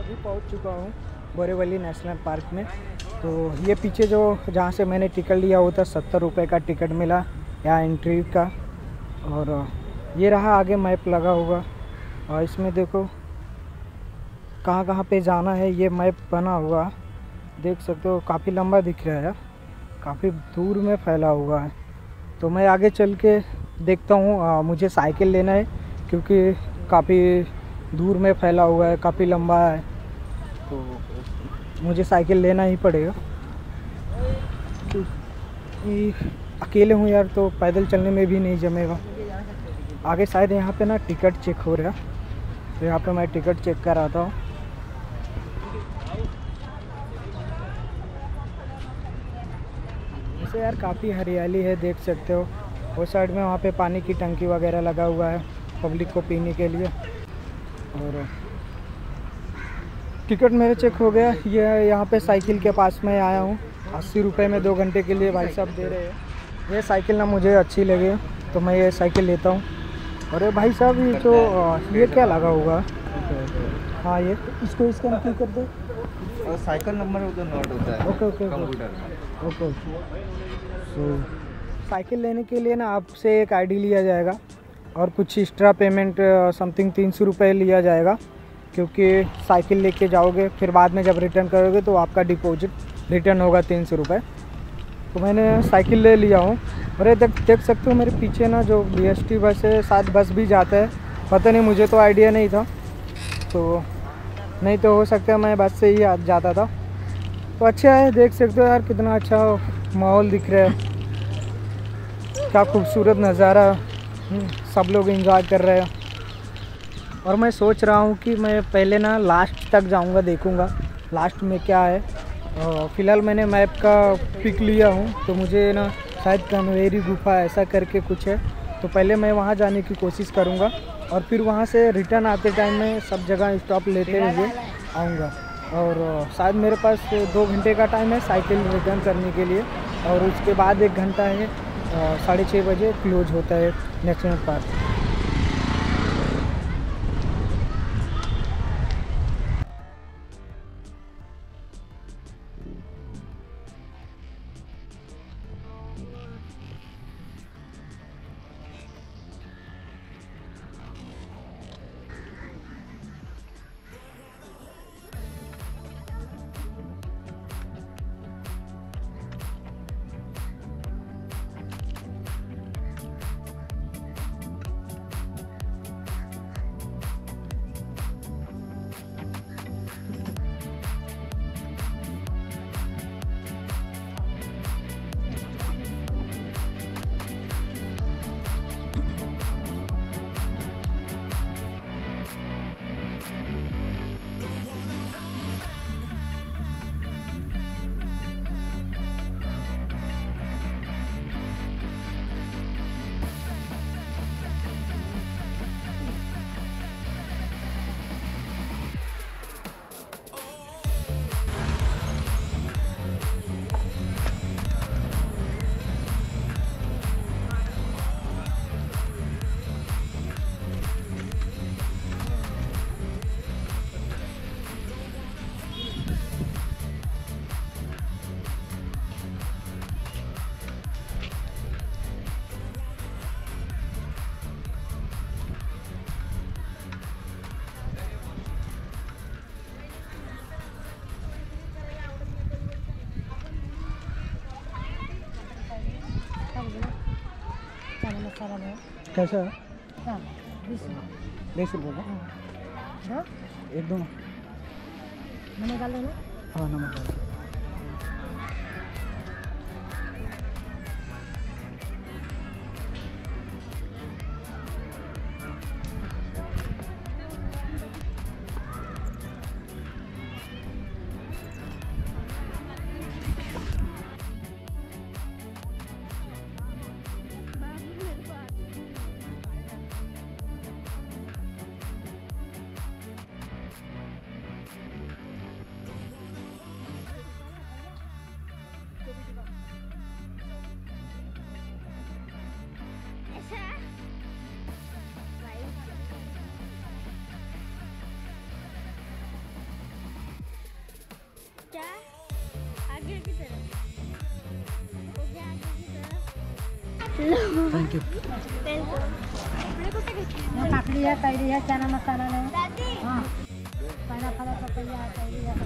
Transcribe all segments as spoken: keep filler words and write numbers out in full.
अभी पहुंच चुका हूं बोरीवली नेशनल पार्क में। तो ये पीछे जो जहां से मैंने टिकट लिया वो था सत्तर रुपये का टिकट मिला यहाँ एंट्री का। और ये रहा आगे मैप लगा हुआ और इसमें देखो कहाँ कहाँ पे जाना है, ये मैप बना हुआ देख सकते हो। काफ़ी लंबा दिख रहा है, काफ़ी दूर में फैला हुआ है। तो मैं आगे चल के देखता हूँ। मुझे साइकिल लेना है क्योंकि काफ़ी दूर में फैला हुआ है, काफ़ी लंबा है, तो मुझे साइकिल लेना ही पड़ेगा क्योंकि अकेले हूँ यार, तो पैदल चलने में भी नहीं जमेगा। आगे शायद यहाँ पे ना टिकट चेक हो रहा है, तो यहाँ पे मैं टिकट चेक कर आता हूँ। वैसे यार काफ़ी हरियाली है, देख सकते हो। वो साइड में वहाँ पे पानी की टंकी वगैरह लगा हुआ है पब्लिक को पीने के लिए। और टिकट मेरे चेक हो गया। ये यहाँ पे साइकिल के पास में आया हूँ, अस्सी रुपये में दो घंटे के लिए भाई साहब दे रहे हैं। ये साइकिल ना मुझे अच्छी लगे तो मैं ये साइकिल लेता हूँ। अरे भाई साहब ये जो ये क्या लगा होगा? हाँ ये इसको स्कैन क्यों कर दो? और साइकिल नंबर उधर नोट होता है okay okay computer. Okay so cycle लेने के लिए ना आपसे एक आईडी लिया जाएगा और कुछ एक्स्ट्रा पेमेंट समथिंग तीन सौ रुपये लिया जाएगा, क्योंकि साइकिल लेके जाओगे फिर बाद में जब रिटर्न करोगे तो आपका डिपॉजिट रिटर्न होगा तीन सौ रुपये। तो मैंने साइकिल ले लिया हूँ। और ये देख देख सकते हो मेरे पीछे ना जो बी एस टी बस है, साथ बस भी जाता है, पता नहीं, मुझे तो आइडिया नहीं था। तो नहीं तो हो सकता है मैं बस से ही आ जाता था। तो अच्छा है, देख सकते हो यार कितना अच्छा माहौल दिख रहा है, क्या खूबसूरत नज़ारा, सब लोग एंजॉय कर रहे हैं। और मैं सोच रहा हूँ कि मैं पहले ना लास्ट तक जाऊँगा, देखूँगा लास्ट में क्या है। फ़िलहाल मैंने मैप का पिक लिया हूँ, तो मुझे ना शायद कन्वेरी गुफा ऐसा करके कुछ है, तो पहले मैं वहाँ जाने की कोशिश करूँगा और फिर वहाँ से रिटर्न आते टाइम में सब जगह स्टॉप लेते हुए आऊँगा। और शायद मेरे पास दो घंटे का टाइम है साइकिल रिटर्न करने के लिए, और उसके बाद एक घंटा है, साढ़े छः बजे क्लोज होता है नेशनल पार्क। कैसा है? बीस रुपये का एक दो। नमक डाल देना। हाँ नमक डाल। Thank you. काकड़ी है, कैरी है, चना मसाला है। हाँ, पहला फला पपैया है, कैरी है,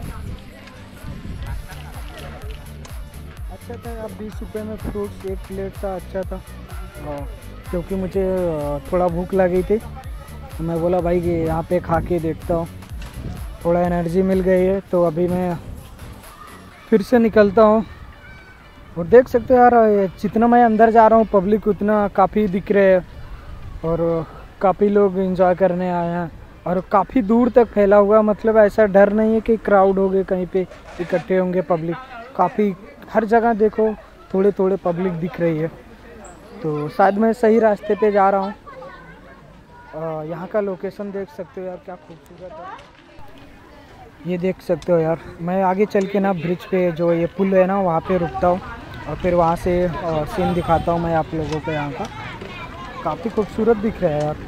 अच्छा था यार, बीस रुपये में फ्रूट्स एक प्लेट था, अच्छा था। हाँ, क्योंकि मुझे थोड़ा भूख लगी थी तो मैं बोला भाई कि यहाँ पे खा के देखता हूँ, थोड़ा एनर्जी मिल गई है। तो अभी मैं फिर से निकलता हूँ। और देख सकते हो यार, जितना मैं अंदर जा रहा हूँ पब्लिक उतना काफ़ी दिख रहे है और काफ़ी लोग एंजॉय करने आए हैं और काफ़ी दूर तक फैला हुआ। मतलब ऐसा डर नहीं है कि क्राउड हो गए, कहीं पे इकट्ठे होंगे पब्लिक। काफ़ी हर जगह देखो थोड़े थोड़े पब्लिक दिख रही है। तो शायद मैं सही रास्ते पे जा रहा हूँ। यहाँ का लोकेशन देख सकते हो यार, क्या खूबसूरत है। ये देख सकते हो यार, मैं आगे चल के ना ब्रिज पे जो ये पुल है ना वहाँ पे रुकता हूँ और फिर वहाँ से सीन दिखाता हूँ मैं आप लोगों को। यहाँ का काफ़ी खूबसूरत दिख रहा है यार।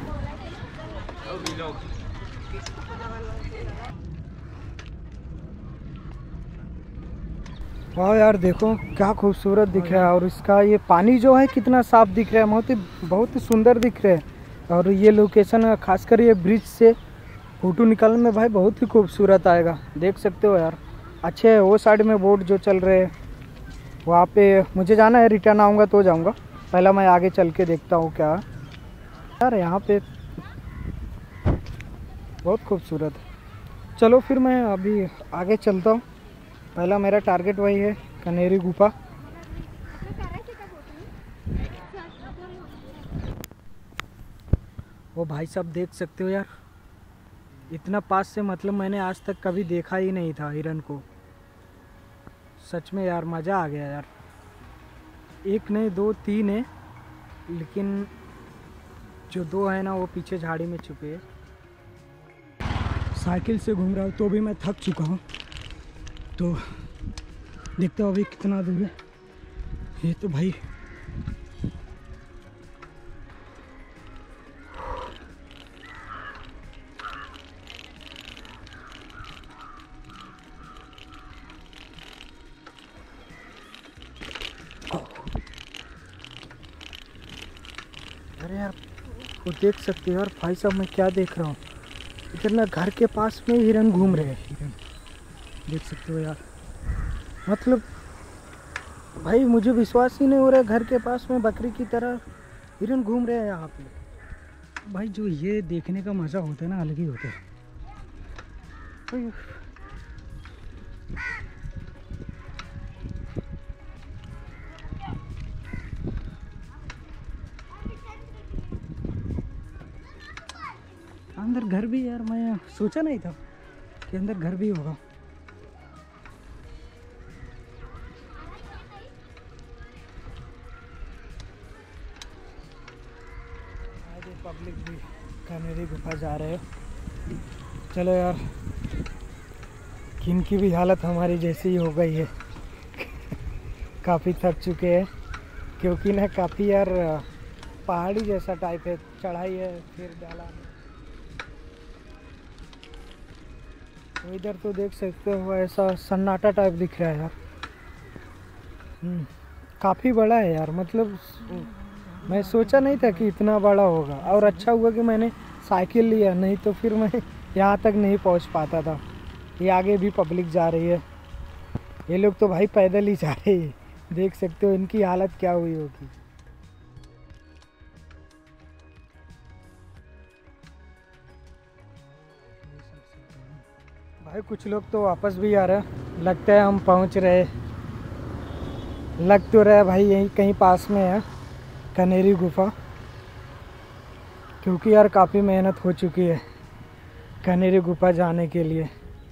वाह यार, देखो क्या खूबसूरत दिख रहा है। और इसका ये पानी जो है कितना साफ दिख रहा है, बहुत ही बहुत ही सुंदर दिख रहा है। और ये लोकेशन खासकर ये ब्रिज से फोटो निकालने में भाई बहुत ही खूबसूरत आएगा। देख सकते हो यार, अच्छे है। वो साइड में बोट जो चल रहे हैं वहाँ पे मुझे जाना है, रिटर्न आऊँगा तो जाऊँगा। पहला मैं आगे चल के देखता हूँ क्या यार यहाँ पे, बहुत खूबसूरत है। चलो फिर मैं अभी आगे चलता हूँ। पहला मेरा टारगेट वही है, कनेरी गुफा। वो भाई साहब देख सकते हो यार, इतना पास से मतलब मैंने आज तक कभी देखा ही नहीं था हिरन को। सच में यार मज़ा आ गया यार। एक नहीं दो तीन है, लेकिन जो दो है ना वो पीछे झाड़ी में छुपे है। साइकिल से घूम रहा हूँ तो भी मैं थक चुका हूँ। तो देखते हो अभी कितना दूर है। ये तो भाई अरे यार, वो देख सकते हो यार भाई साहब, मैं क्या देख रहा हूँ। इधर ना घर के पास में हिरन घूम रहे हैं। हिरन देख सकते हो यार, मतलब भाई मुझे विश्वास ही नहीं हो रहा है, घर के पास में बकरी की तरह हिरन घूम रहे हैं यहाँ पे। भाई जो ये देखने का मज़ा होता है ना, अलग ही होता है। अंदर घर भी यार, मैं सोचा नहीं था कि अंदर घर भी होगा। पब्लिक भी कनेरी गुफा जा रहे हो। चलो यार, किन की भी हालत हमारी जैसी ही हो गई है। काफ़ी थक चुके हैं, क्योंकि ना काफ़ी यार पहाड़ी जैसा टाइप है, चढ़ाई है फिर डाला। तो इधर तो देख सकते हो ऐसा सन्नाटा टाइप दिख रहा है यार। काफ़ी बड़ा है यार, मतलब मैं सोचा नहीं था कि इतना बड़ा होगा। और अच्छा हुआ कि मैंने साइकिल लिया, नहीं तो फिर मैं यहाँ तक नहीं पहुँच पाता था। ये आगे भी पब्लिक जा रही है, ये लोग तो भाई पैदल ही जा रहे हैं। देख सकते हो इनकी हालत क्या हुई होगी। भाई कुछ लोग तो वापस भी आ रहे हैं, लगता है हम पहुंच रहे, लग तो रहा है भाई यहीं कहीं पास में है कनेरी गुफा। क्योंकि यार काफ़ी मेहनत हो चुकी है कनेरी गुफा जाने के लिए।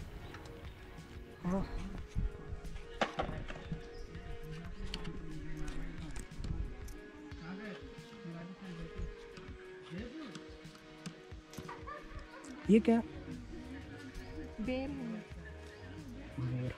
ये क्या बेर है। बेर।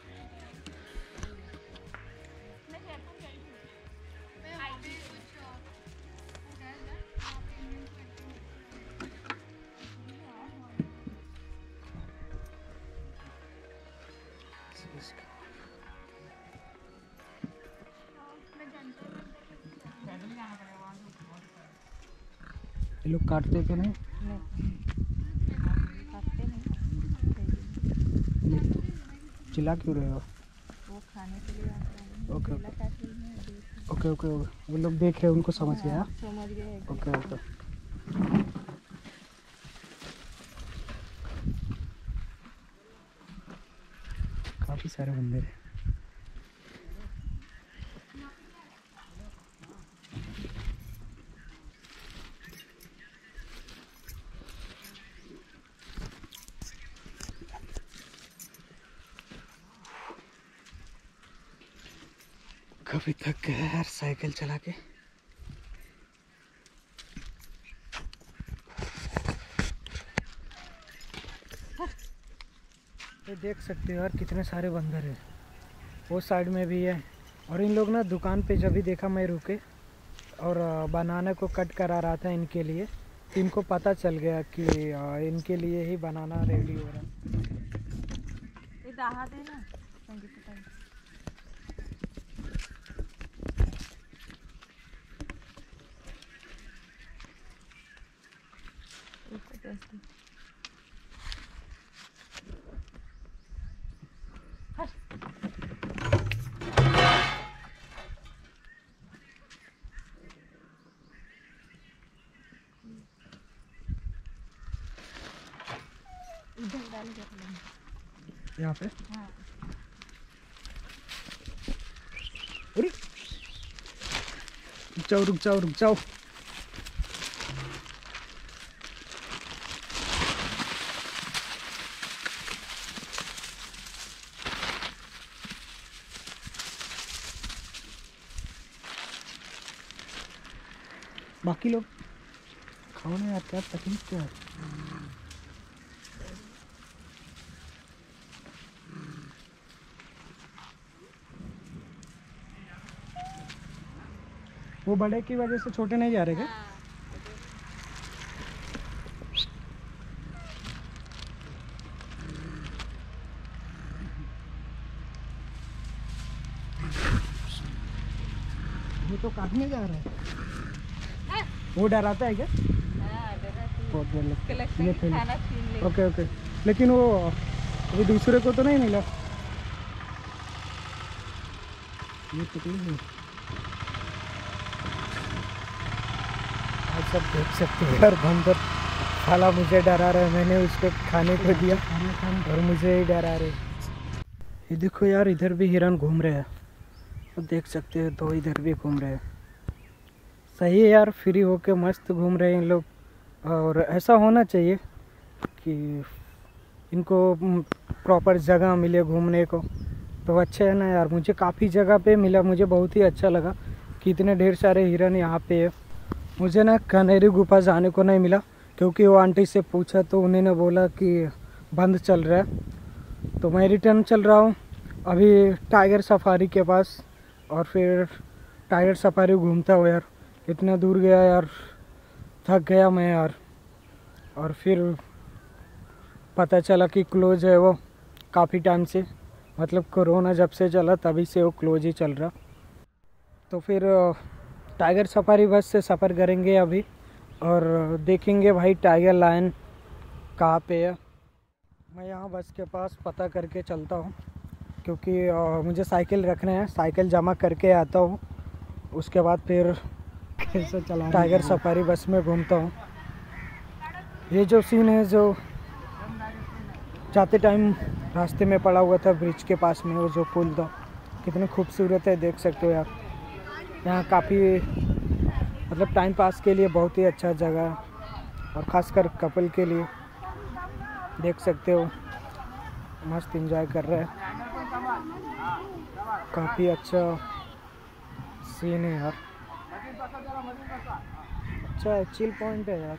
ये लोग काटते तो नहीं? काटते नहीं। चिल्ला क्यों रहे हो? वो खाने के लिए आता है। ओके केला काट रही है, देख। ओके ओके वो लोग देख रहे हैं, उनको समझ गया। हाँ, समझ गए। Okay okay. काफ़ी सारे मंदिर हैं। काफ़ी थक गया यार साइकिल चला के। ये देख सकते हो यार कितने सारे बंदर हैं। वो साइड में भी है। और इन लोग ना दुकान पे जब भी देखा मैं रुके और बनाना को कट करा रहा था इनके लिए, तो इनको पता चल गया कि इनके लिए ही बनाना रेडी हो रहा है। ये दाहा दे ना संगीत का। इसको टेस्ट इधर डाल के यहाँ पे। हाँ। अरे रुक जाओ रुक जाओ रुक जाओ। बाकी लोग खाओ ना यार, क्या तकलीफ क्या है? वो बड़े की वजह से छोटे नहीं जा रहे क्या? ये तो काटने जा रहा है। वो डराता है क्या? बहुत डर लगता है। ये खेल। Okay okay. लेकिन वो वो दूसरे को तो नहीं मिला। ये तकलीफ है। आप सब देख सकते हो यार बंदर साला मुझे डरा रहा है। मैंने उसको खाने को दिया और मुझे ही डरा रहे। ये देखो यार इधर भी हिरन घूम रहे हैं। देख सकते हो तो इधर भी घूम रहे हैं। सही है यार, फ्री होके मस्त घूम रहे हैं इन लोग। और ऐसा होना चाहिए कि इनको प्रॉपर जगह मिले घूमने को, तो अच्छा है ना यार। मुझे काफ़ी जगह पे मिला, मुझे बहुत ही अच्छा लगा कि इतने ढेर सारे हिरन यहाँ पे है। मुझे ना कनेरी गुफा जाने को नहीं मिला क्योंकि वो आंटी से पूछा तो उन्होंने बोला कि बंद चल रहा है। तो मैं रिटर्न चल रहा हूँ अभी टाइगर सफारी के पास, और फिर टाइगर सफारी घूमता हूँ यार। इतना दूर गया यार, थक गया मैं यार। और फिर पता चला कि क्लोज है वो काफ़ी टाइम से, मतलब कोरोना जब से चला तभी से वो क्लोज ही चल रहा। तो फिर टाइगर सफारी बस से सफ़र करेंगे अभी और देखेंगे भाई टाइगर लायन कहाँ पे है। मैं यहाँ बस के पास पता करके चलता हूँ क्योंकि आ, मुझे साइकिल रखना है। साइकिल जमा करके आता हूँ, उसके बाद फिर कैसे चला टाइगर सफारी बस में घूमता हूँ। ये जो सीन है जो जाते टाइम रास्ते में पड़ा हुआ था ब्रिज के पास में, वो जो पुल था कितने खूबसूरत है, देख सकते हो यार। यहाँ काफ़ी मतलब टाइम पास के लिए बहुत ही अच्छा जगह है और ख़ासकर कपल के लिए। देख सकते हो मस्त एंजॉय कर रहे हैं, काफ़ी अच्छा सीन है यार। अच्छा चिल पॉइंट है यार।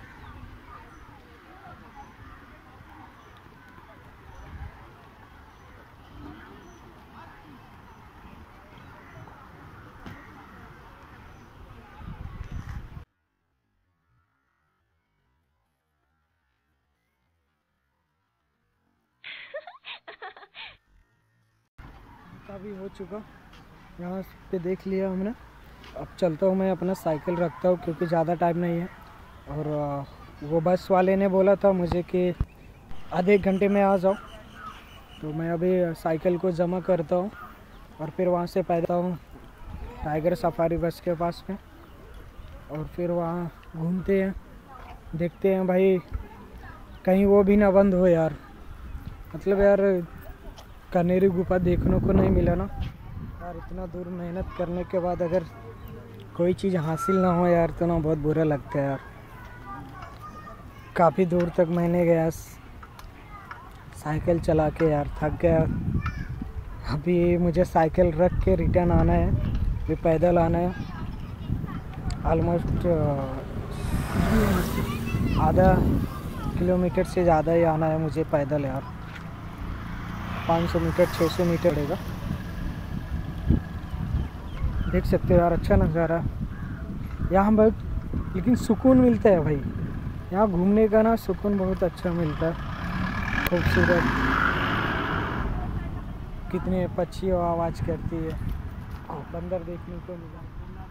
भी हो चुका, यहाँ पे देख लिया हमने। अब चलता हूँ मैं, अपना साइकिल रखता हूँ क्योंकि ज़्यादा टाइम नहीं है और वो बस वाले ने बोला था मुझे कि आधे एक घंटे में आ जाओ, तो मैं अभी साइकिल को जमा करता हूँ और फिर वहाँ से पैदल हूँ टाइगर सफारी बस के पास में, और फिर वहाँ घूमते हैं, देखते हैं भाई कहीं वो भी ना बंद हो यार। मतलब यार कनेरी गुफा देखने को नहीं मिला ना यार, इतना दूर मेहनत करने के बाद अगर कोई चीज़ हासिल ना हो यार तो ना बहुत बुरा लगता है यार। काफ़ी दूर तक मैंने गया साइकिल चला के यार, थक गया। अभी मुझे साइकिल रख के रिटर्न आना है, फिर पैदल आना है। ऑलमोस्ट आधा किलोमीटर से ज़्यादा ही आना है मुझे पैदल यार, पाँच सौ मीटर छः सौ मीटर रहेगा। देख सकते हो यार अच्छा नज़ारा यहाँ बहुत, लेकिन सुकून मिलता है भाई यहाँ घूमने का ना, सुकून बहुत अच्छा मिलता है। खूबसूरत, कितने पक्षी आवाज़ करती है, बंदर देखने को मिला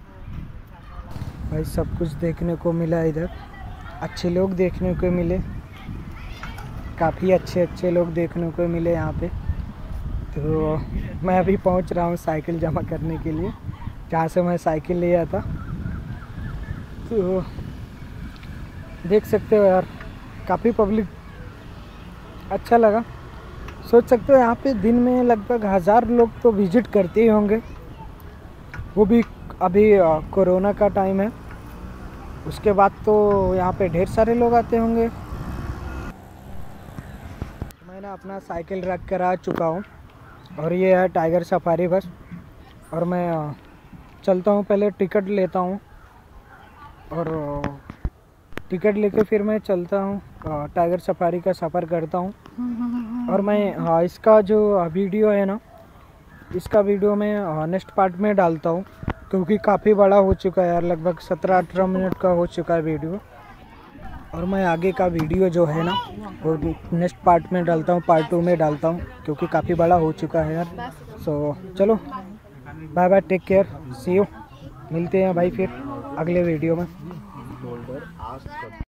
भाई, सब कुछ देखने को मिला इधर। अच्छे लोग देखने को मिले, काफ़ी अच्छे अच्छे लोग देखने को मिले यहाँ पे। तो मैं अभी पहुँच रहा हूँ साइकिल जमा करने के लिए, जहाँ से मैं साइकिल ले आया था। तो देख सकते हो यार काफ़ी पब्लिक, अच्छा लगा। सोच सकते हो यहाँ पे दिन में लगभग हज़ार लोग तो विज़िट करते ही होंगे, वो भी अभी कोरोना का टाइम है, उसके बाद तो यहाँ पे ढेर सारे लोग आते होंगे। मैंने अपना साइकिल रख कर आ चुका हूँ और ये है टाइगर सफारी बस, और मैं चलता हूँ, पहले टिकट लेता हूँ और टिकट लेके फिर मैं चलता हूँ, टाइगर सफारी का सफ़र करता हूँ। और मैं हाँ इसका जो वीडियो है ना, इसका वीडियो मैं नेक्स्ट पार्ट में डालता हूँ, क्योंकि काफ़ी बड़ा हो चुका है यार, लगभग सत्रह अठारह मिनट का हो चुका है वीडियो। और मैं आगे का वीडियो जो है ना वो नेक्स्ट पार्ट में डालता हूँ, पार्ट टू में डालता हूँ, क्योंकि काफ़ी बड़ा हो चुका है यार। सो चलो bye bye, take care, see you, मिलते हैं भाई फिर अगले वीडियो में।